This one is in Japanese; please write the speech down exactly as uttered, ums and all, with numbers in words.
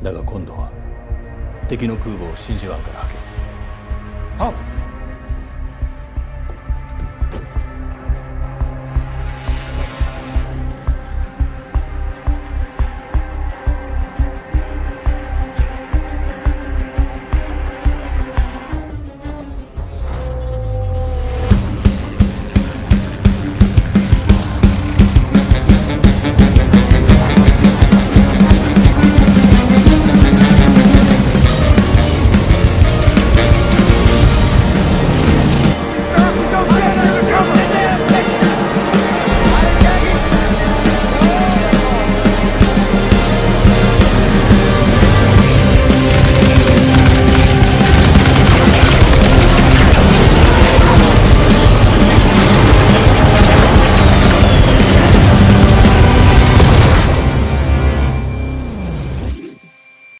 だが今度は敵の空母を真珠湾から派遣する。 はっ。